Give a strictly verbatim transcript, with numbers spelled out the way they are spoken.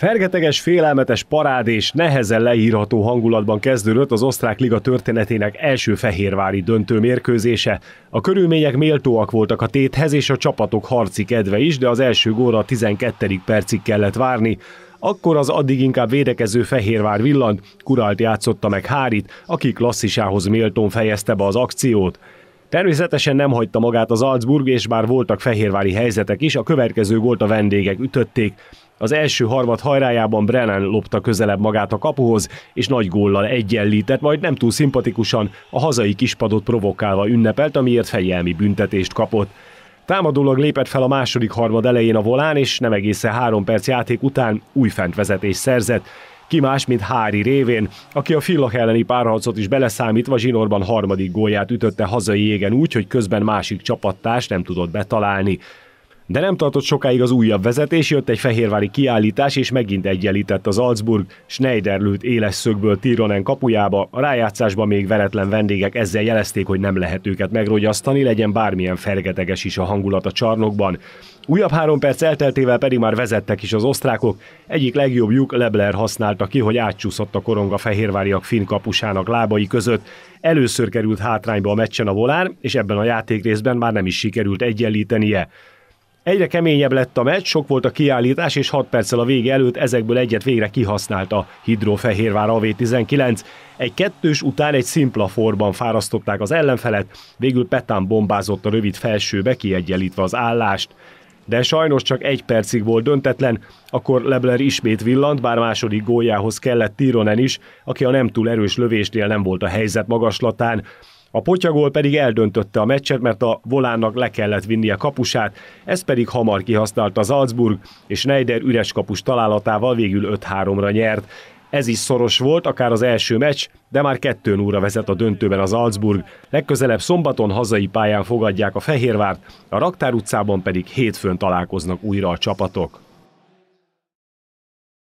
Fergeteges, félelmetes parád és nehezen leírható hangulatban kezdődött az osztrák liga történetének első fehérvári döntő mérkőzése. A körülmények méltóak voltak a téthez és a csapatok harci kedve is, de az első gólra a tizenkettedik percig kellett várni. Akkor az addig inkább védekező Fehérvár villant, Kuralt játszotta meg Hárit, aki klasszisához méltón fejezte be az akciót. Természetesen nem hagyta magát az Salzburg, és bár voltak fehérvári helyzetek is, a következő gólt a vendégek ütötték. Az első harmad hajrájában Brennan lopta közelebb magát a kapuhoz, és nagy góllal egyenlített, majd nem túl szimpatikusan a hazai kispadot provokálva ünnepelt, amiért fejelmi büntetést kapott. Támadólag lépett fel a második harmad elején a volán, és nem egészen három perc játék után újfent vezetést szerzett. Ki más, mint Hári révén, aki a Villach elleni párharcot is beleszámítva zsinórban harmadik gólját ütötte hazai égen úgy, hogy közben másik csapattárs nem tudott betalálni. De nem tartott sokáig az újabb vezetés, jött egy fehérvári kiállítás, és megint egyenlített az Salzburg. Schneider lőtt éles szögből Tironen kapujába, a rájátszásban még veretlen vendégek ezzel jelezték, hogy nem lehet őket megrogyasztani, legyen bármilyen fergeteges is a hangulat a csarnokban. Újabb három perc elteltével pedig már vezettek is az osztrákok, egyik legjobbjuk Lebler használta ki, hogy átcsúszott a korong a fehérváriak finn kapusának lábai között. Először került hátrányba a meccsen a volán, és ebben a játékrészben már nem is sikerült egyenlítenie. Egyre keményebb lett a meccs, sok volt a kiállítás, és hat perccel a vége előtt ezekből egyet végre kihasználta Hydro-Fehérvár A V tizenkilenc. Egy kettős után egy szimpla forban fárasztották az ellenfelet, végül Petán bombázott a rövid felsőbe, kiegyenlítve az állást. De sajnos csak egy percig volt döntetlen, akkor Lebler ismét villant, bár második góljához kellett Tironen is, aki a nem túl erős lövésnél nem volt a helyzet magaslatán. A potyagól pedig eldöntötte a meccset, mert a volánnak le kellett vinnie kapusát, ezt pedig hamar kihasználta az Salzburg, és Schneider üres kapus találatával végül öt háromra nyert. Ez is szoros volt, akár az első meccs, de már kettő nulla vezet a döntőben az Salzburg. Legközelebb szombaton hazai pályán fogadják a Fehérvárt, a Raktár utcában pedig hétfőn találkoznak újra a csapatok.